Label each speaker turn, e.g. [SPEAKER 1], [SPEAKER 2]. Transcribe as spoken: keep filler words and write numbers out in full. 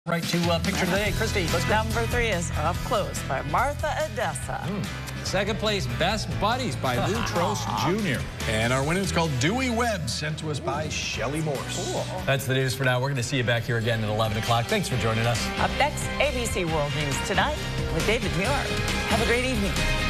[SPEAKER 1] Right to uh, picture today, Christy. Let's go.
[SPEAKER 2] Number three is Up Close by Martha Odessa.
[SPEAKER 3] Mm. Second place, Best Buddies by Lou Trost Junior
[SPEAKER 4] And our winner is called Dewey Webb, sent to us by Shelly Morse.
[SPEAKER 1] Cool. That's the news for now. We're going to see you back here again at eleven o'clock. Thanks for joining us.
[SPEAKER 2] Up next, A B C World News Tonight with David Muir. Have a great evening.